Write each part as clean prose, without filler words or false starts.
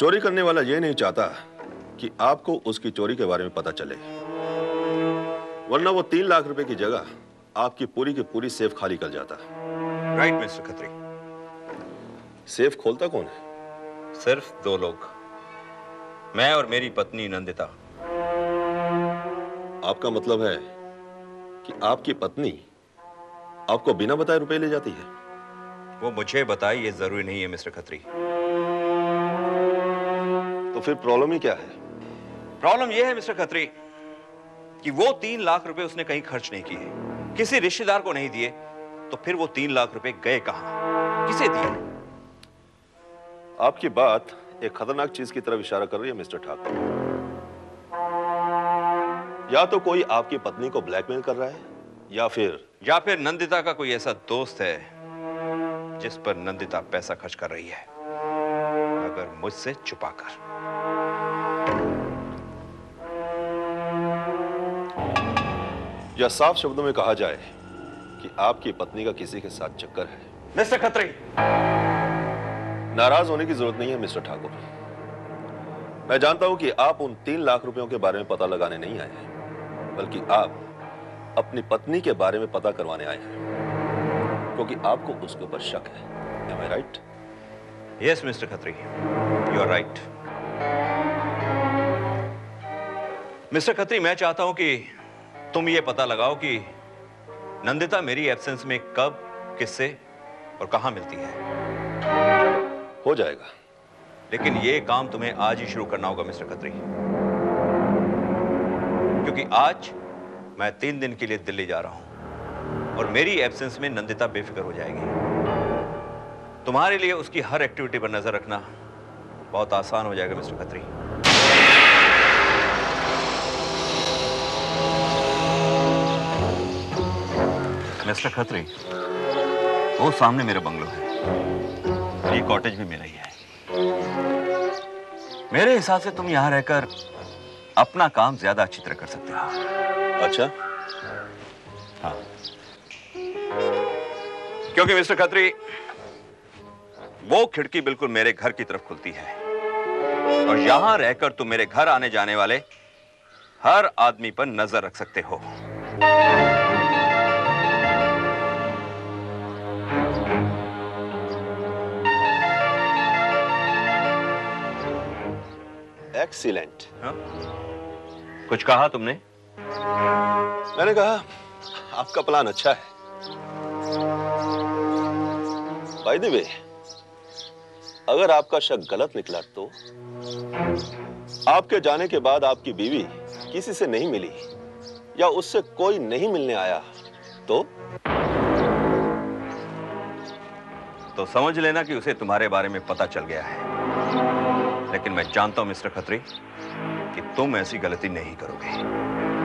चोरी करने वाला ये नहीं चाहता कि आपको उसकी चोरी के बारे में पता चले, वरना वो 3 लाख रुपए की जगह आपकी पूरी की पूरी सेफ खाली कर जाता। Right mister Khatri. सेफ खोलता कौन है? सिर्फ 2 लोग, मैं और मेरी पत्नी नंदिता। आपका मतलब है कि आपकी पत्नी आपको बिना बताए रुपए ले जाती है? वो मुझे बताए ये जरूरी नहीं है मिस्टर खत्री। तो फिर प्रॉब्लम ही क्या है? प्रॉब्लम यह है मिस्टर खत्री कि वो 3 लाख रुपए उसने कहीं खर्च नहीं किए, किसी रिश्तेदार को नहीं दिए, तो फिर वो 3 लाख रुपए गए कहां, किसे दिए? आपकी बात एक खतरनाक चीज की तरफ इशारा कर रही है मिस्टर ठाकुर। या तो कोई आपकी पत्नी को ब्लैकमेल कर रहा है, या फिर नंदिता का कोई ऐसा दोस्त है जिस पर नंदिता पैसा खर्च कर रही है, अगर मुझसे छुपाकर। या साफ शब्दों में कहा जाए कि आपकी पत्नी का किसी के साथ चक्कर है। मिस्टर खत्री, नाराज होने की जरूरत नहीं है मिस्टर ठाकुर। मैं जानता हूं कि आप उन 3 लाख रुपयों के बारे में पता लगाने नहीं आए हैं, बल्कि आप अपनी पत्नी के बारे में पता करवाने आए हैं, क्योंकि आपको उसके ऊपर शक है। Am I right? Yes, mister Khatri, you are right. Mister Khatri, मैं चाहता हूं कि तुम ये पता लगाओ कि नंदिता मेरी एब्सेंस में कब, किससे और कहां मिलती है। हो जाएगा, लेकिन ये काम तुम्हें आज ही शुरू करना होगा मिस्टर खत्री, क्योंकि आज मैं 3 दिन के लिए दिल्ली जा रहा हूं और मेरी एब्सेंस में नंदिता बेफिक्र हो जाएगी। तुम्हारे लिए उसकी हर एक्टिविटी पर नजर रखना बहुत आसान हो जाएगा मिस्टर खत्री। मिस्टर खत्री, वो सामने मेरा बंगलो है, ये कॉटेज भी मेरा ही है। मेरे हिसाब से तुम यहां रहकर अपना काम ज्यादा अच्छी तरह कर सकते हो। अच्छा? हाँ, क्योंकि मिस्टर खत्री, वो खिड़की बिल्कुल मेरे घर की तरफ खुलती है और यहां रहकर तुम मेरे घर आने जाने वाले हर आदमी पर नजर रख सकते हो। एक्सीलेंट। कुछ कहा तुमने? मैंने कहा आपका प्लान अच्छा है। बाय द वे, अगर आपका शक गलत निकला तो आपके जाने के बाद आपकी बीवी किसी से नहीं मिली या उससे कोई नहीं मिलने आया तो समझ लेना कि उसे तुम्हारे बारे में पता चल गया है। लेकिन मैं जानता हूं मिस्टर खत्री कि तुम ऐसी गलती नहीं करोगे।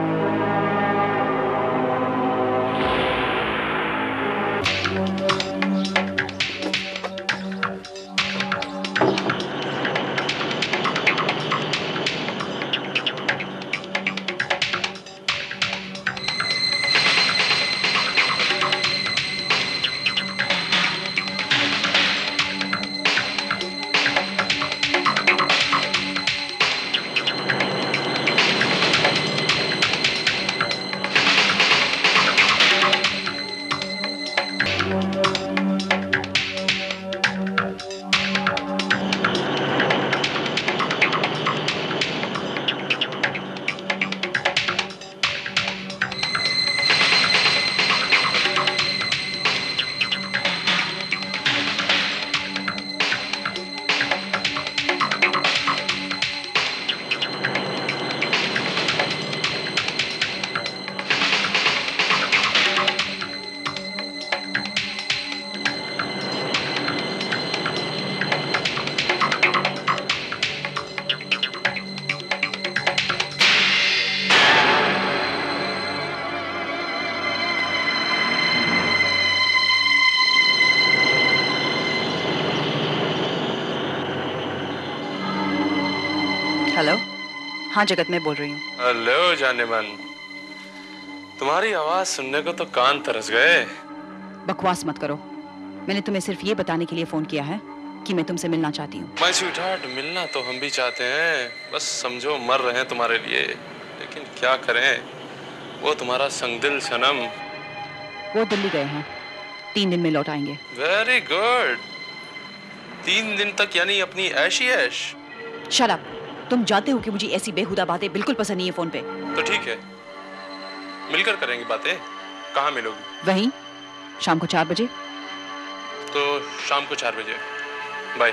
हेलो, हाँ जगत मैं बोल रही हूँ। हेलो जाने मन, तुम्हारी आवाज सुनने को तो कान तरस गए। बकवास मत करो, मैंने तुम्हें सिर्फ ये बताने के लिए फोन किया है कि मैं तुमसे मिलना चाहती हूँ। माय स्वीटहार्ट, मिलना तो हम भी चाहते हैं, बस समझो मर रहे हैं तुम्हारे लिए, लेकिन क्या करें, वो तुम्हारा संगदिल सनम। वो दिल्ली गए हैं, 3 दिन में लौट आएंगे। वेरी गुड, 3 दिन तक, यानी अपनी ऐश ही ऐश। Shut up. तुम जानते हो कि मुझे ऐसी बेहुदा बातें बिल्कुल पसंद नहीं है फोन पे। तो ठीक है, मिलकर करेंगे बातें। कहाँ मिलोगी? वहीं, शाम को 4 बजे। तो शाम को 4 बजे। बाय।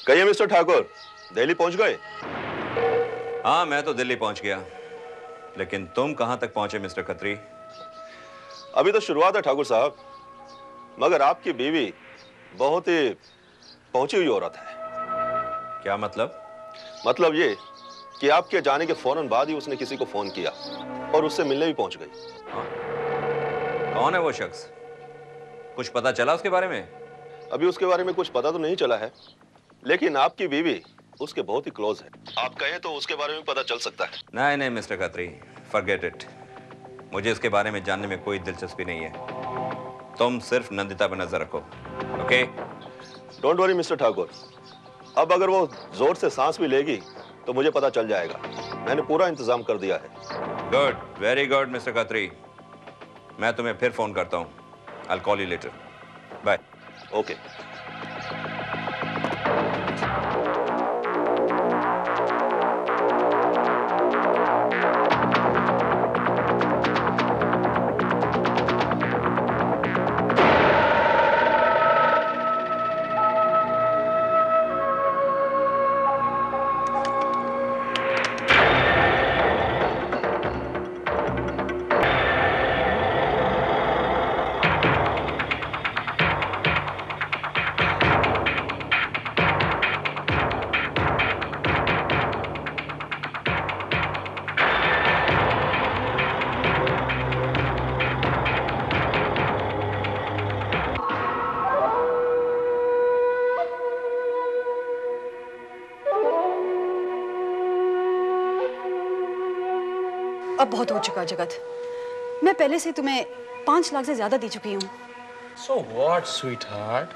कहिए मिस्टर ठाकुर, दिल्ली पहुंच गए? हाँ, मैं तो दिल्ली पहुंच गया, लेकिन तुम कहां तक पहुंचे मिस्टर खत्री? अभी तो शुरुआत है ठाकुर साहब, मगर आपकी बीवी बहुत ही पहुंची हुई औरत है। क्या मतलब? मतलब ये कि आपके जाने के फौरन बाद ही उसने किसी को फोन किया और उससे मिलने भी पहुंच गई। हाँ? कौन है वो शख्स? कुछ पता चला उसके बारे में? अभी उसके बारे में कुछ पता तो नहीं चला है, लेकिन आपकी बीवी उसके बहुत ही क्लोज है। आप कहें तो उसके बारे में पता चल सकता है। नहीं नहीं मिस्टर खत्री, फॉरगेट इट। मुझे इसके बारे में जानने में कोई दिलचस्पी नहीं है। तुम सिर्फ नंदिता पर नजर रखो, okay? Don't worry mister Thakur, अब अगर वो जोर से सांस भी लेगी तो मुझे पता चल जाएगा। मैंने पूरा इंतजाम कर दिया है। Good, very good mister Khatri. मैं तुम्हें फिर फोन करता हूँ। I will call you later. Bye. Okay. अब बहुत हो चुका जगत। मैं पहले से तुम्हें 5 लाख से ज्यादा दे चुकी हूँ। So what, sweetheart?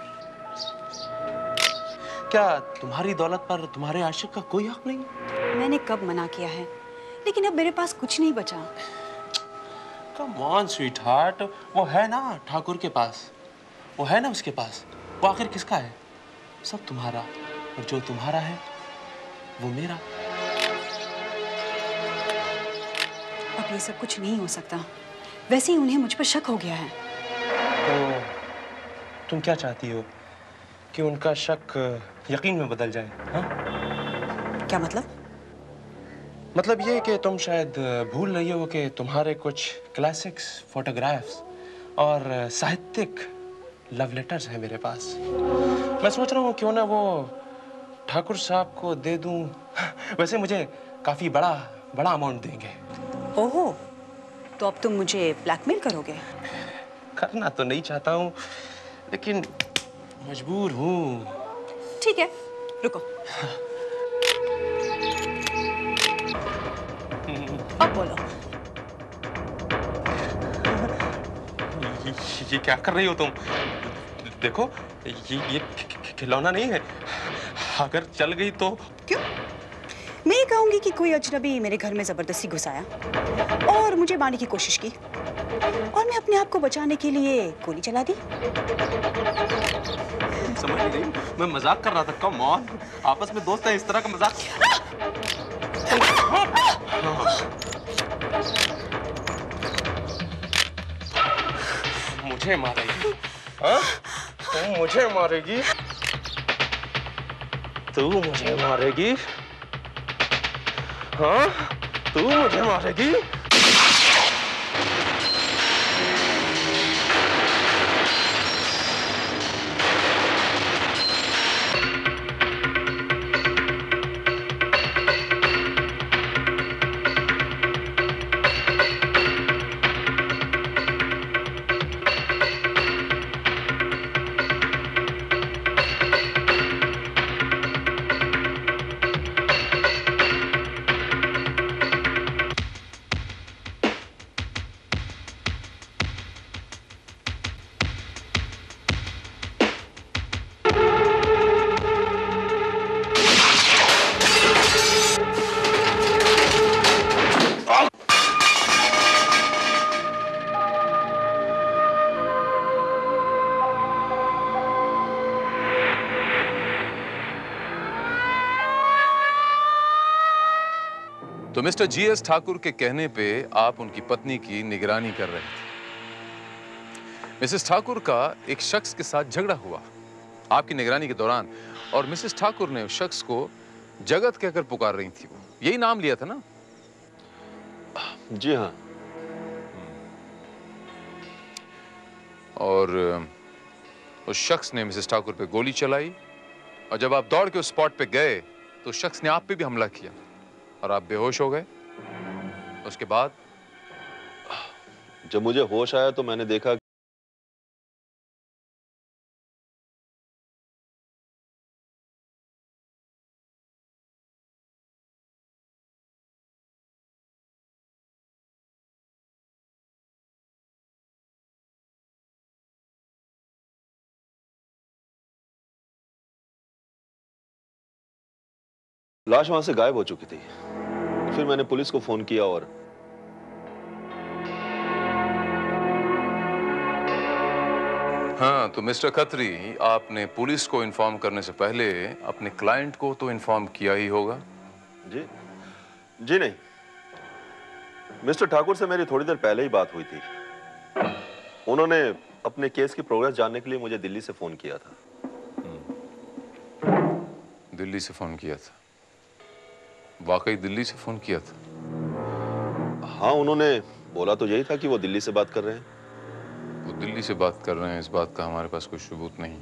क्या तुम्हारी दौलत पर तुम्हारे आशिक का कोई हक नहीं? मैंने कब मना किया है, लेकिन अब मेरे पास कुछ नहीं बचा। Come on, sweetheart. वो है ना ठाकुर के पास, वो है ना उसके पास। वो आखिर किसका है? सब तुम्हारा, और जो तुम्हारा है वो मेरा। अब ये सब कुछ नहीं हो सकता। वैसे ही उन्हें मुझ पर शक हो गया है। तो तुम क्या चाहती हो कि उनका शक यकीन में बदल जाए? हाँ? क्या मतलब? मतलब ये कि तुम शायद भूल रही हो कि तुम्हारे कुछ क्लासिक्स, फोटोग्राफ्स और साहित्यिक लव लेटर्स हैं मेरे पास। मैं सोच रहा हूँ क्यों ना वो ठाकुर साहब को दे दूं। वैसे मुझे काफी बड़ा अमाउंट देंगे। ओहो, तो अब तुम मुझे ब्लैकमेल करोगे? करना तो नहीं चाहता हूँ, लेकिन मजबूर हूँ। ठीक है, रुको। अब बोलो। ये क्या कर रही हो तुम? देखो, ये खिलौना नहीं है। अगर चल गई तो? क्यों? मैं ये कहूंगी कि कोई अजनबी मेरे घर में जबरदस्ती घुस आया और मुझे मारने की कोशिश की, और मैं अपने आप को बचाने के लिए गोली चला दी। समझ नहीं, मैं मजाक कर रहा था। कम ऑन, आपस में दोस्त हैं, इस तरह का मजाक। मुझे मारेगी? हाँ? तुम मुझे मारेगी? तू मुझे मारेगी? हाँ? तू मुझे मारेगी? तो मिस्टर जीएस ठाकुर के कहने पे आप उनकी पत्नी की निगरानी कर रहे थे। मिसेस ठाकुर का एक शख्स के साथ झगड़ा हुआ आपकी निगरानी के दौरान, और मिसेस ठाकुर ने उस शख्स को जगत कहकर पुकार रही थी। वो यही नाम लिया था ना? जी हाँ। और उस शख्स ने मिसेस ठाकुर पे गोली चलाई, और जब आप दौड़ के उस स्पॉट पे गए तो उस शख्स ने आप पे भी हमला किया और आप बेहोश हो गए। उसके बाद जब मुझे होश आया तो मैंने देखा लाश वहां से गायब हो चुकी थी। फिर मैंने पुलिस को फोन किया और हाँ, तो मिस्टर खत्री, आपने पुलिस को इन्फॉर्म करने से पहले अपने क्लाइंट को तो इन्फॉर्म किया ही होगा। जी जी नहीं, मिस्टर ठाकुर से मेरी थोड़ी देर पहले ही बात हुई थी। उन्होंने अपने केस की प्रोग्रेस जानने के लिए मुझे दिल्ली से फोन किया था। दिल्ली से फोन किया था? वाकई दिल्ली से फोन किया था? हाँ, उन्होंने बोला तो यही था कि वो दिल्ली से बात कर रहे हैं। वो दिल्ली से बात कर रहे हैं, इस बात का हमारे पास कोई सबूत नहीं।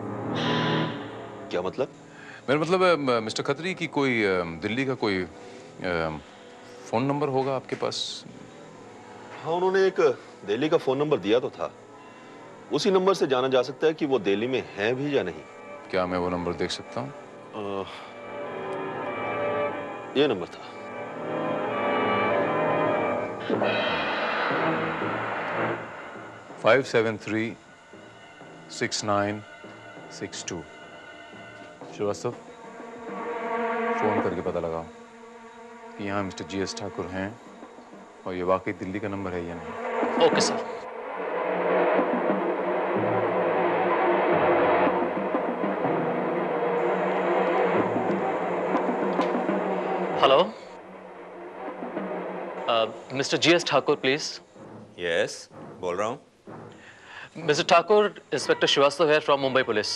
क्या मतलब? मेरा मतलब है मिस्टर खत्री की कोई दिल्ली का कोई फोन नंबर होगा आपके पास? हाँ, उन्होंने एक दिल्ली का फोन नंबर दिया तो था। उसी नंबर से जाना जा सकता है कि वो दिल्ली में हैं भी या नहीं। क्या मैं वो नंबर देख सकता हूँ? ये नंबर था। फाइव 7-3-6-9-6-2। श्रीवास्तव, फोन करके पता लगाओ कि यहाँ मिस्टर GS ठाकुर हैं और ये वाकई दिल्ली का नंबर है या नहीं। Okay sir. Hello, mister GS Thakur please. Yes, बोल रहा हूँ। मिस्टर ठाकुर, इंस्पेक्टर श्रीवास्तव है फ्रॉम मुंबई पुलिस।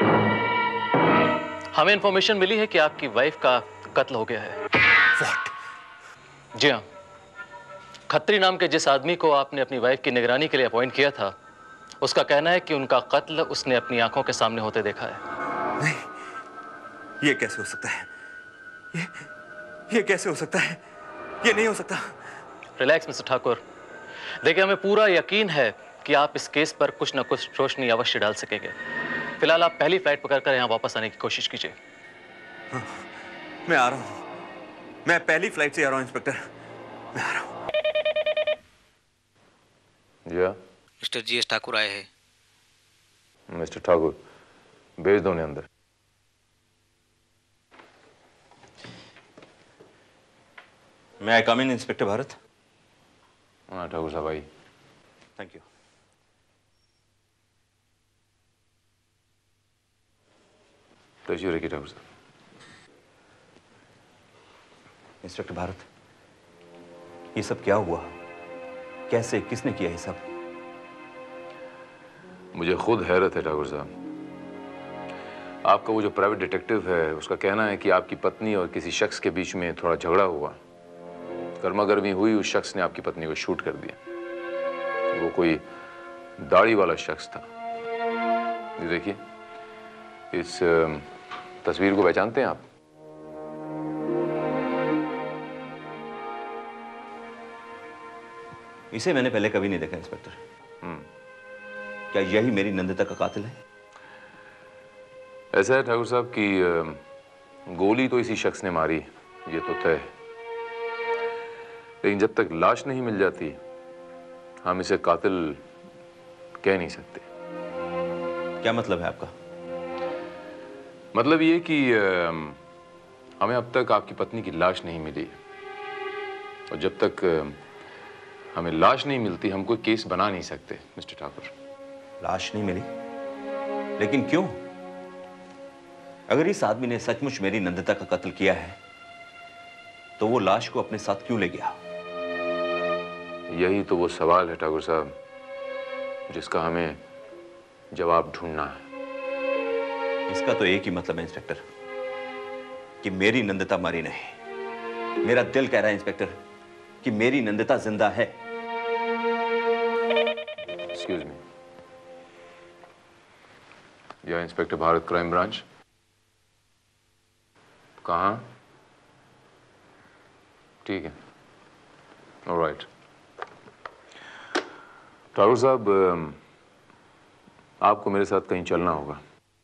हमें इंफॉर्मेशन मिली है कि आपकी वाइफ का कत्ल हो गया है। What? जी हाँ, खत्री नाम के जिस आदमी को आपने अपनी वाइफ की निगरानी के लिए अपॉइंट किया था, उसका कहना है कि उनका कत्ल उसने अपनी आंखों के सामने होते देखा है। नहीं, ये कैसे हो सकता है? ये कैसे हो सकता है? ये नहीं हो सकता। रिलैक्स मिस्टर ठाकुर, देखिए हमें पूरा यकीन है कि आप इस केस पर कुछ न कुछ रोशनी अवश्य डाल सकेंगे। फिलहाल आप पहली फ्लाइट पकड़कर यहाँ वापस आने की कोशिश कीजिए। हाँ, मैं आ रहा हूँ। मैं पहली फ्लाइट से आ रहा हूँ इंस्पेक्टर। मैं आ रहा हूँ। या मिस्टर GS ठाकुर आए हैं। मिस्टर ठाकुर, भेज दो उन्हें अंदर। मैं आई कम इन इंस्पेक्टर भारत? हाँ ठाकुर साहब, आई। Thank you. तशरीफ रखिए ठाकुर साहब। इंस्पेक्टर भारत, ये सब क्या हुआ? कैसे, किसने किया ये सब? मुझे खुद हैरत है ठाकुर साहब। आपका वो जो प्राइवेट डिटेक्टिव है, उसका कहना है कि आपकी पत्नी और किसी शख्स के बीच में थोड़ा झगड़ा हुआ, गर्मा गर्मी हुई, उस शख्स ने आपकी पत्नी को शूट कर दिया। वो कोई दाढ़ी वाला शख्स था। ये देखिए, इस तस्वीर को पहचानते हैं आप? इसे मैंने पहले कभी नहीं देखा इंस्पेक्टर। क्या यही मेरी नंदिता का कातिल है? ऐसा है ठाकुर साहब कि गोली तो इसी शख्स ने मारी, ये तो तय है। लेकिन जब तक लाश नहीं मिल जाती, हम इसे कातिल कह नहीं सकते। क्या मतलब है आपका? मतलब ये कि हमें अब तक आपकी पत्नी की लाश नहीं मिली, और जब तक हमें लाश नहीं मिलती, हम कोई केस बना नहीं सकते मिस्टर ठाकुर। लाश नहीं मिली? लेकिन क्यों? अगर इस आदमी ने सचमुच मेरी नंदिता का कत्ल किया है, तो वो लाश को अपने साथ क्यों ले गया? यही तो वो सवाल है ठाकुर साहब, जिसका हमें जवाब ढूंढना है। इसका तो एक ही मतलब है इंस्पेक्टर, कि मेरी नंदिता मरी नहीं। मेरा दिल कह रहा है इंस्पेक्टर कि मेरी नंदिता जिंदा है। एक्सक्यूज मी, यह इंस्पेक्टर भारत, क्राइम ब्रांच। कहाँ? ठीक है, ऑलराइट। ठाकुर साहब, आपको मेरे साथ कहीं चलना होगा।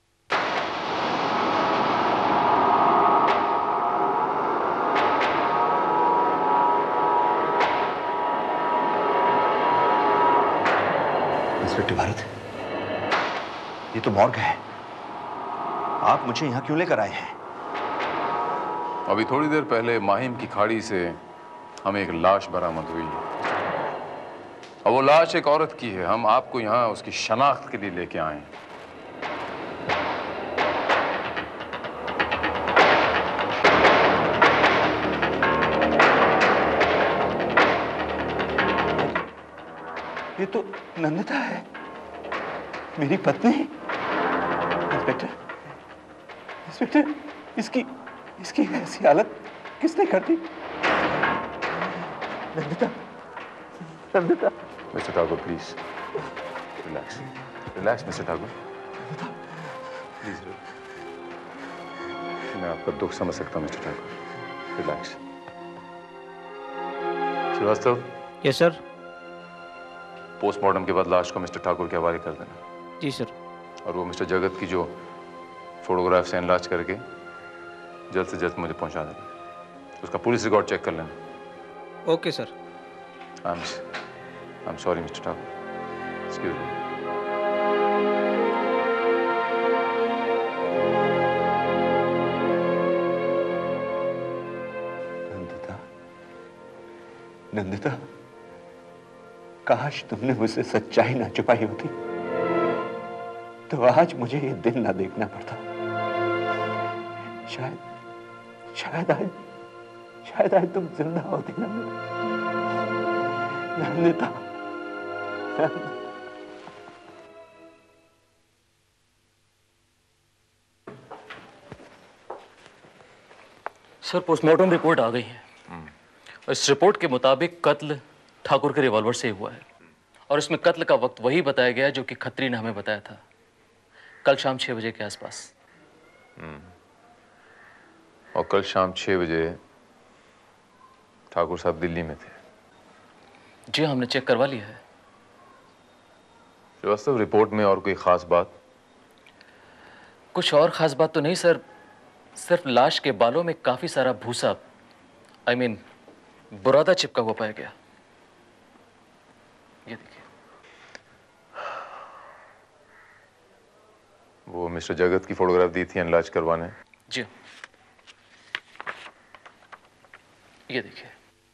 इंस्पेक्टर भारत, ये तो मॉर्ग है। आप मुझे यहां क्यों लेकर आए हैं? अभी थोड़ी देर पहले माहिम की खाड़ी से हमें एक लाश बरामद हुई है, और वो लाश एक औरत की है। हम आपको यहाँ उसकी शनाख्त के लिए लेके आए हैं। ये तो नंदिता है, मेरी पत्नी। इंस्पेक्टर, इंस्पेक्टर, इसकी ऐसी हालत किसने कर दी? Nandita, Nandita. Mister Thakur, please relax, relax mister Thakur, please. मैं आपका दुख समझ सकता हूँ mister Thakur, relax. Shrivastava. Yes sir. Postmortem के बाद लाश को मिस्टर ठाकुर के हवाले कर देना। जी सर। और वो मिस्टर जगत की जो फोटोग्राफ्स हैं एनलार्ज करके जल्द से जल्द मुझे पहुंचा देना। उसका पुलिस रिकॉर्ड चेक कर लेना। Okay sir. I am sorry mister Thakur, excuse me. Nandita, Nandita, काश तुमने मुझसे सच्चाई ना छुपाई होती तो आज मुझे ये दिन ना देखना पड़ता। शायद आज तुम जिंदा होती नंदिता। सर, पोस्टमार्टम रिपोर्ट आ गई है। इस रिपोर्ट के मुताबिक कत्ल ठाकुर के रिवॉल्वर से हुआ है, और इसमें कत्ल का वक्त वही बताया गया जो कि खत्री ने हमें बताया था, कल शाम 6 बजे के आसपास। और कल शाम 6 बजे ठाकुर साहब दिल्ली में थे? जी, हमने चेक करवा लिया है। श्रीवास्तव, रिपोर्ट में और कोई खास बात? कुछ और खास बात तो नहीं सर, सिर्फ लाश के बालों में काफी सारा भूसा, बुरादा चिपका हुआ पाया गया। ये देखिए। वो मिस्टर जगत की फोटोग्राफ दी थी एनलार्ज करवाने? जी, ये देखिए।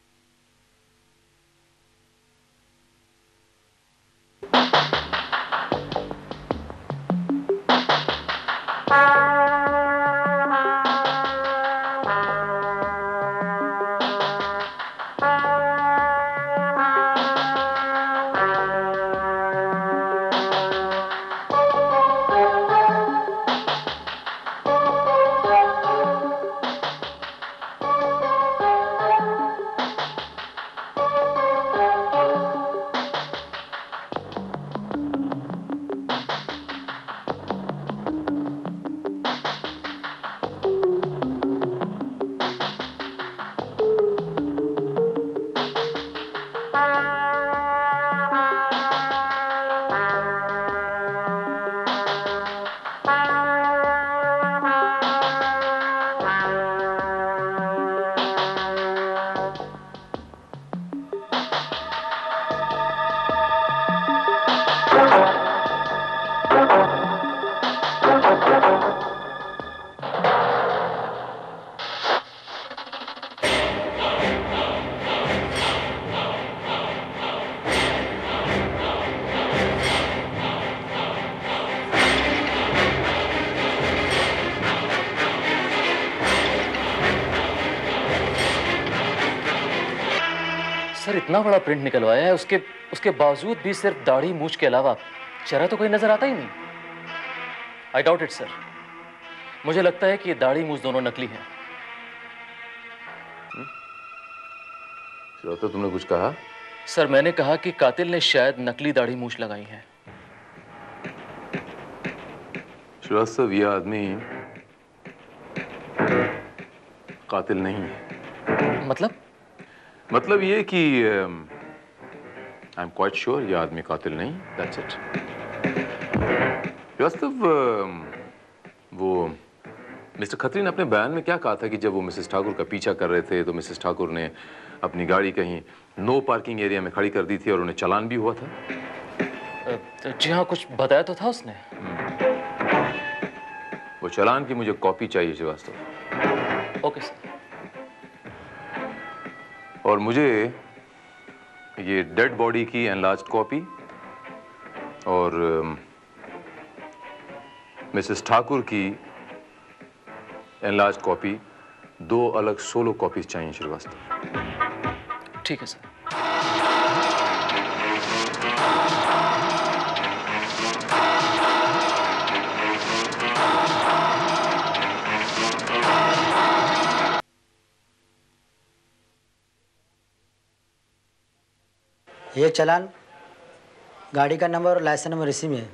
सर, इतना बड़ा प्रिंट निकलवाया है, उसके बावजूद भी सिर्फ दाढ़ी मूछ के अलावा चेहरा तो कोई नजर आता ही नहीं। I doubt it sir. मुझे लगता है कि ये दाढ़ी मूछ दोनों नकली हैं। तो तुमने कुछ कहा? सर, मैंने कहा कि कातिल ने शायद नकली दाढ़ी मूछ लगाई है। श्रीवास्तव, यह आदमी कातिल नहीं है। मतलब ये कि आई एम क्वाइट श्योर यह आदमी कातिल नहीं। That's it. श्रीवास्तव, वो मिस्टर खत्री ने अपने बयान में क्या कहा था कि जब वो मिसेस ठाकुर का पीछा कर रहे थे तो मिसेस ठाकुर ने अपनी गाड़ी कहीं नो पार्किंग एरिया में खड़ी कर दी थी और उन्हें चालान भी हुआ था? जी हाँ, कुछ बताया तो था उसने। वो चालान की मुझे कॉपी चाहिए श्रीवास्तव। Okay sir. और मुझे ये डेड बॉडी की एनलार्ज्ड कॉपी और मिसेस ठाकुर की एनलार्ज्ड कॉपी, 2 अलग सोलो कॉपीज चाहिए श्रीवास्तव। ठीक है सर। ये चालान गाड़ी का नंबर और लाइसेंस नंबर इसी में है।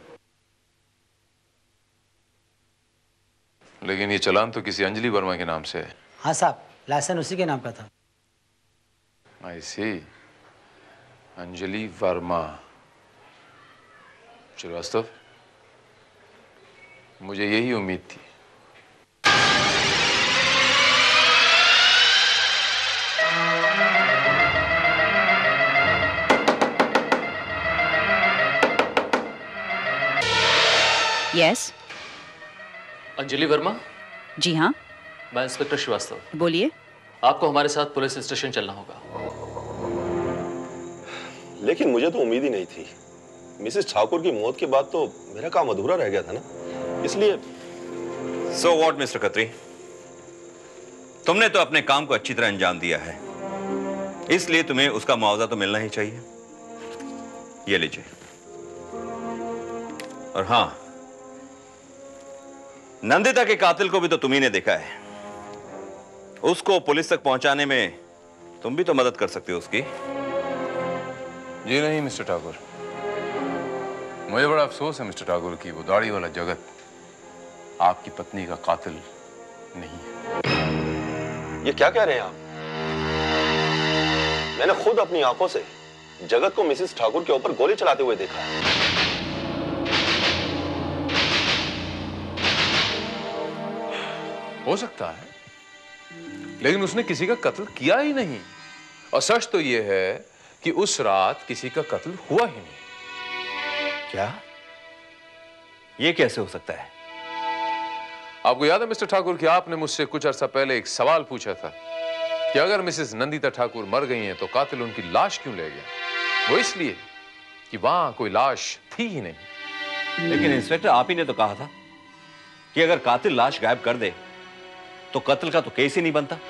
लेकिन ये चालान तो किसी अंजलि वर्मा के नाम से है। हाँ साहब, लाइसेंस उसी के नाम का था। आई सी, अंजलि वर्मा। श्रीवास्तव, मुझे यही उम्मीद थी। यस। अंजलि वर्मा? जी हाँ। मैं इंस्पेक्टर श्रीवास्तव। बोलिए। आपको हमारे साथ पुलिस स्टेशन चलना होगा। लेकिन मुझे तो उम्मीद ही नहीं थी। मिसेस ठाकुर की मौत के बाद तो मेरा काम अधूरा रह गया था ना, इसलिए। सो व्हाट मिस्टर खत्री, तुमने तो अपने काम को अच्छी तरह अंजाम दिया है, इसलिए तुम्हें उसका मुआवजा तो मिलना ही चाहिए। ये लीजिए। और हां, नंदिता के कातिल को भी तो तुम्ही ने देखा है। उसको पुलिस तक पहुंचाने में तुम भी तो मदद कर सकते हो उसकी। जी नहीं मिस्टर ठाकुर, मुझे बड़ा अफसोस है मिस्टर ठाकुर की वो दाढ़ी वाला जगत आपकी पत्नी का कातिल नहीं है। ये क्या कह रहे हैं आप? मैंने खुद अपनी आंखों से जगत को मिसेस ठाकुर के ऊपर गोली चलाते हुए देखा है। हो सकता है, लेकिन उसने किसी का कत्ल किया ही नहीं। और सच तो यह है कि उस रात किसी का कत्ल हुआ ही नहीं। क्या? ये कैसे हो सकता है? आपको याद है मिस्टर ठाकुर कि आपने मुझसे कुछ अर्सा पहले एक सवाल पूछा था कि अगर मिसेस नंदिता ठाकुर मर गई हैं तो कातिल उनकी लाश क्यों ले गया? वो इसलिए कि वहां कोई लाश थी ही नहीं। लेकिन इंस्पेक्टर, आप ही ने तो कहा था कि अगर कातिल लाश गायब कर दे तो कत्ल का तो केस ही नहीं बनता।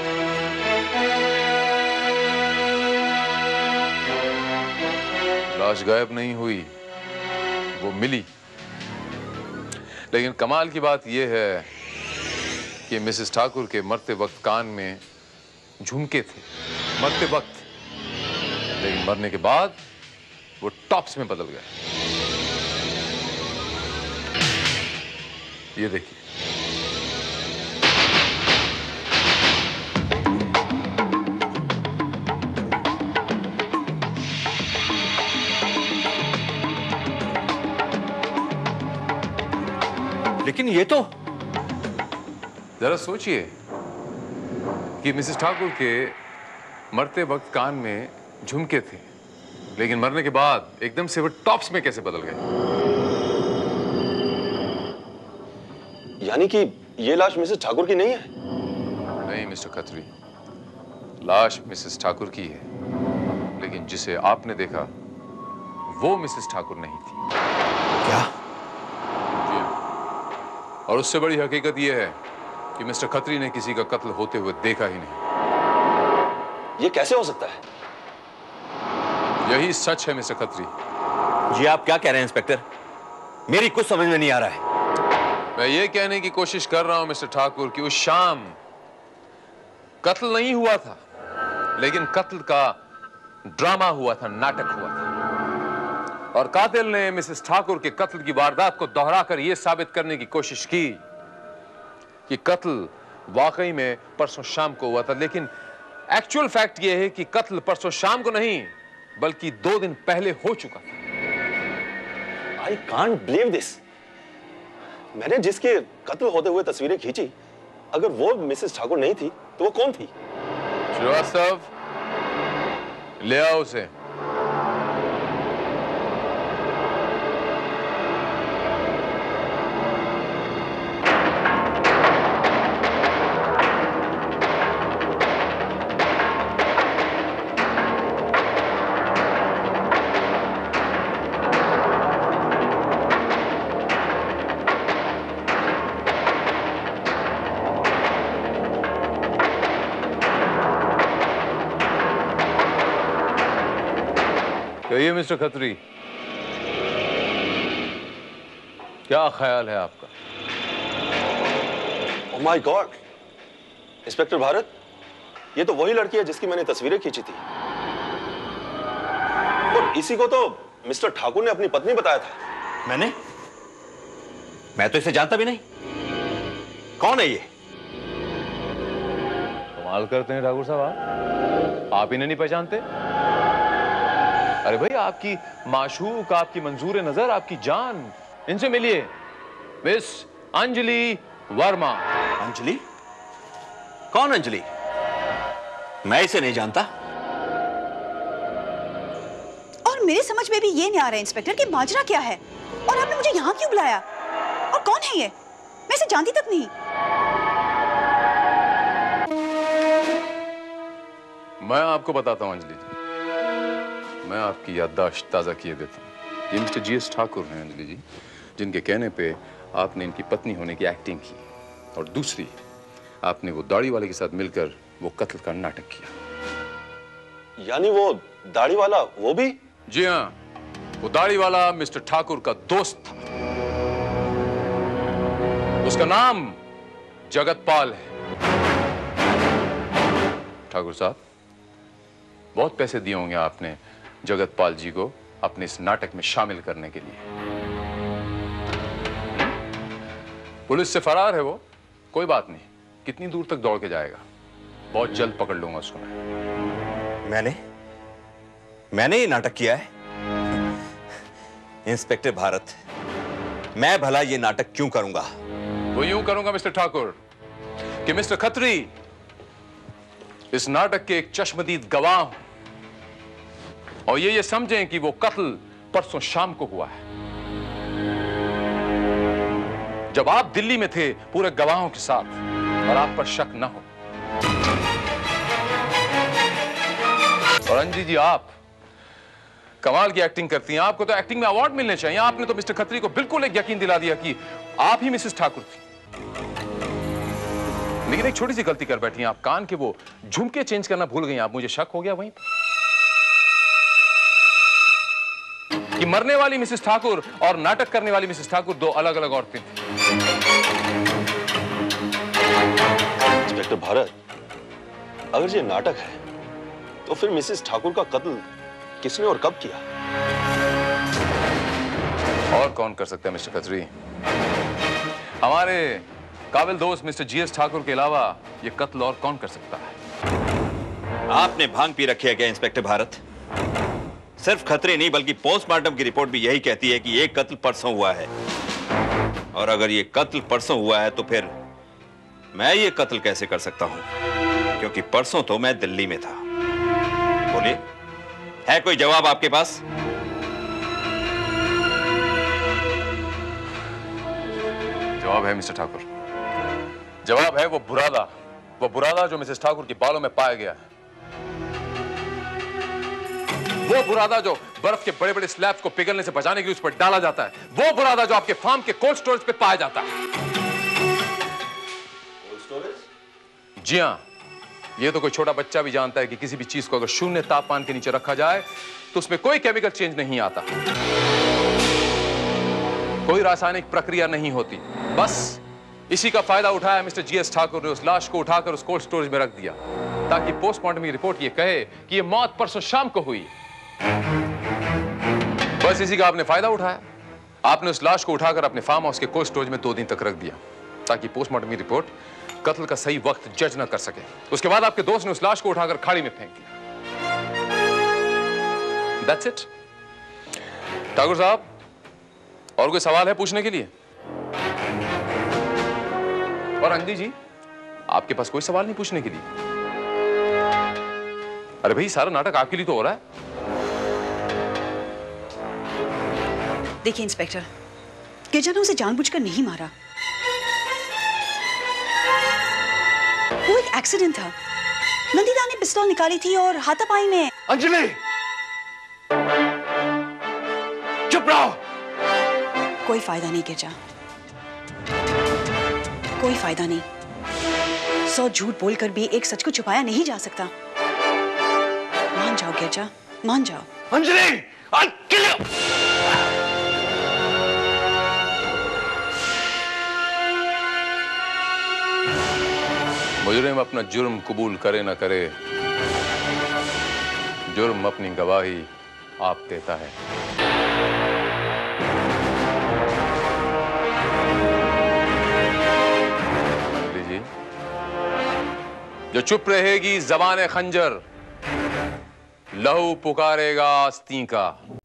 लाश गायब नहीं हुई, वो मिली। लेकिन कमाल की बात यह है कि मिसेस ठाकुर के मरते वक्त कान में झुमके थे, मरते वक्त। लेकिन मरने के बाद वो टॉप्स में बदल गए। ये देखिए। लेकिन ये तो, जरा सोचिए कि मिसेस ठाकुर के मरते वक्त कान में झुमके थे, लेकिन मरने के बाद एकदम से वो टॉप्स में कैसे बदल गए? यानी कि ये लाश मिसेस ठाकुर की नहीं है? नहीं मिस्टर खत्री, लाश मिसेस ठाकुर की है, लेकिन जिसे आपने देखा वो मिसेस ठाकुर नहीं थी। क्या? जी, और उससे बड़ी हकीकत यह है कि मिस्टर खत्री ने किसी का कत्ल होते हुए देखा ही नहीं। ये कैसे हो सकता है? यही सच है मिस्टर खत्री। जी आप क्या कह रहे हैं इंस्पेक्टर? मेरी कुछ समझ में नहीं आ रहा है। मैं ये कहने की कोशिश कर रहा हूं मिस्टर ठाकुर कि उस शाम कत्ल नहीं हुआ था, लेकिन कत्ल का ड्रामा हुआ था, नाटक हुआ था। और कातिल ने मिसेस ठाकुर के कत्ल की वारदात को दोहराकर यह साबित करने की कोशिश की कि कत्ल वाकई में परसों शाम को हुआ था। लेकिन एक्चुअल फैक्ट यह है कि कत्ल परसों शाम को नहीं बल्कि 2 दिन पहले हो चुका था। I can't believe this. मैंने जिसके कत्ल होते हुए तस्वीरें खींची, अगर वो मिसेस ठाकुर नहीं थी तो वो कौन थी? श्रीवास्तव, ले आओ उसे। कहिए मिस्टर खत्री, क्या ख्याल है आपका? Oh my God, inspector Bharat, ये तो वही लड़की है जिसकी मैंने तस्वीरें खींची थी। और इसी को तो मिस्टर ठाकुर ने अपनी पत्नी बताया था। मैं तो इसे जानता भी नहीं। कौन है ये? कमाल करते हैं ठाकुर साहब, आप इन्हें नहीं पहचानते? अरे भाई, आपकी माशूक, आपकी मंजूर नजर, आपकी जान, इनसे मिलिए। मिस अंजलि वर्मा। अंजलि? कौन अंजलि? मैं इसे नहीं जानता। और मेरे समझ में भी ये नहीं आ रहा है इंस्पेक्टर कि माजरा क्या है, और आपने मुझे यहाँ क्यों बुलाया, और कौन है ये? मैं इसे जानती तक नहीं। मैं आपको बताता हूं अंजलि जी, मैं आपकी याददाश्त ताज़ा किए देता हूँ। ये मिस्टर जीएस ठाकुर हैं अंजलि जी, जिनके कहने पे आपने इनकी पत्नी होने की एक्टिंग की, और दूसरी, आपने वो दाढ़ी वाले के साथ मिलकर वो कत्ल का नाटक किया। यानी वो दाढ़ी वाला वो भी? जी हाँ, वो दाढ़ी वाला मिस्टर ठाकुर का दोस्त था। उसका नाम जगतपाल है। ठाकुर साहब, बहुत पैसे दिए होंगे आपने जगतपाल जी को अपने इस नाटक में शामिल करने के लिए। पुलिस से फरार है वो, कोई बात नहीं, कितनी दूर तक दौड़ के जाएगा, बहुत जल्द पकड़ लूंगा उसको मैं। मैंने ये नाटक किया है? इंस्पेक्टर भारत, मैं भला ये नाटक क्यों करूंगा? वो यूं करूंगा मिस्टर ठाकुर कि मिस्टर खत्री इस नाटक के एक चश्मदीद गवाह हूं, और ये समझें कि वो कत्ल परसों शाम को हुआ है, जब आप दिल्ली में थे पूरे गवाहों के साथ, और आप पर शक न हो। और अंजलि जी, आप कमाल की एक्टिंग करती हैं, आपको तो एक्टिंग में अवार्ड मिलने चाहिए। आपने तो मिस्टर खत्री को बिल्कुल एक यकीन दिला दिया कि आप ही मिसेस ठाकुर थी। लेकिन एक छोटी सी गलती कर बैठी हैं आप, कान के वो झुमके चेंज करना भूल गई आप। मुझे शक हो गया वहीं कि मरने वाली मिसेस ठाकुर और नाटक करने वाली मिसेस ठाकुर दो अलग अलग औरतें थी। इंस्पेक्टर भारत, अगर ये नाटक है तो फिर मिसेस ठाकुर का कत्ल किसने और कब किया? और कौन कर सकता है मिस्टर खत्री? हमारे काबिल दोस्त मिस्टर जीएस ठाकुर के अलावा ये कत्ल और कौन कर सकता है? आपने भांग पी रखी है क्या इंस्पेक्टर भारत? सिर्फ खतरे नहीं बल्कि पोस्टमार्टम की रिपोर्ट भी यही कहती है कि ये कत्ल परसों हुआ है। और अगर ये कत्ल परसों हुआ है तो फिर मैं ये कत्ल कैसे कर सकता हूं? क्योंकि परसों तो मैं दिल्ली में था। बोलिए, है कोई जवाब आपके पास? जवाब है मिस्टर ठाकुर, जवाब है वो बुरादा जो मिसेस ठाकुर के बालों में पाया गया है। वो बुरादा जो बर्फ के बड़े बड़े स्लैब्स को पिघलने से बचाने के लिए उस पर डाला जाता है। वो बुरादा जो आपके फार्म के कोल्ड स्टोरेज पे पाया जाता है। Cold storage? जी हां, ये तो कोई छोटा बच्चा भी जानता है कि किसी भी चीज को अगर शून्य तापमान के नीचे रखा जाए तो उसमें कोई केमिकल चेंज नहीं आता। कोई रासायनिक प्रक्रिया नहीं होती। बस इसी का फायदा उठाया मिस्टर जीएस ठाकुर ने उस लाश को उठाकर उस कोल्ड स्टोरेज में रख दिया ताकि पोस्टमार्टम की रिपोर्ट ये कहे कि ये मौत परसों शाम को हुई। बस इसी का आपने फायदा उठाया। आपने उस लाश को उठाकर अपने फार्म हाउस के कोल्ड स्टोरेज में 2 दिन तक रख दिया ताकि पोस्टमार्टम की रिपोर्ट कत्ल का सही वक्त जज न कर सके। उसके बाद आपके दोस्त ने उस लाश को उठाकर खाड़ी में फेंक दिया। That's it। ठाकुर साहब, और कोई सवाल है पूछने के लिए? और अंजलि जी, आपके पास कोई सवाल नहीं पूछने के लिए? अरे भाई, सारा नाटक आपके लिए तो हो रहा है। देखिए इंस्पेक्टर, गिरजा ने उसे जानबूझकर नहीं मारा। वो एक एक्सीडेंट था। नंदिता ने पिस्तौल निकाली थी और हाथापाई में। अंजलि, चुप रहो। कोई फायदा नहीं गिरजा, कोई फायदा नहीं। 100 झूठ बोलकर भी एक सच को छुपाया नहीं जा सकता। मान जाओ गिरजा, मान जाओ। अंजलि, मुजरिम अपना जुर्म कबूल करे ना करे, जुर्म अपनी गवाही आप देता है। लीजिए, जो चुप रहेगी ज़बान खंजर, लहू पुकारेगा आस्तीं का।